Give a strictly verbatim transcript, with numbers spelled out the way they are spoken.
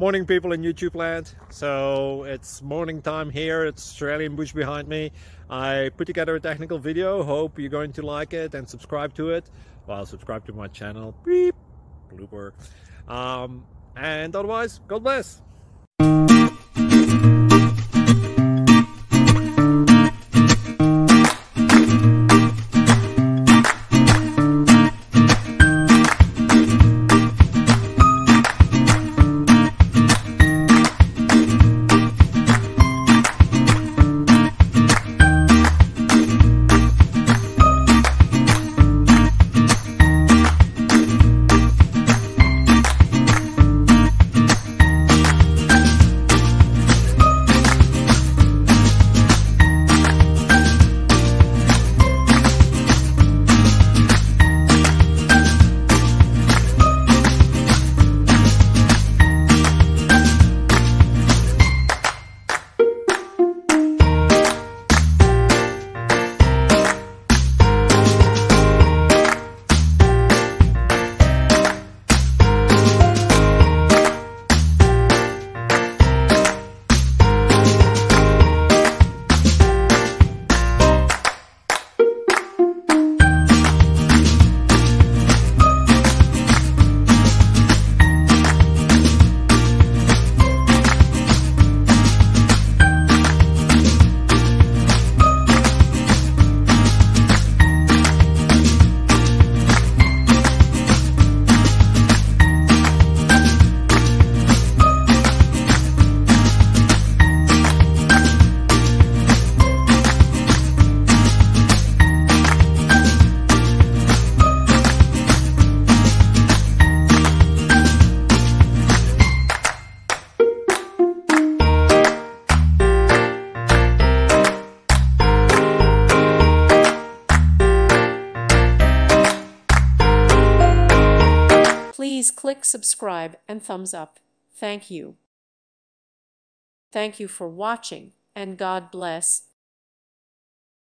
Morning, people in YouTube land. So it's morning time here. It's Australian bush behind me. I put together a technical video. Hope you're going to like it and subscribe to it. Well, subscribe to my channel. Beep. Blooper. Um, and otherwise, God bless. Please click subscribe and thumbs up. Thank you. Thank you for watching, and God bless.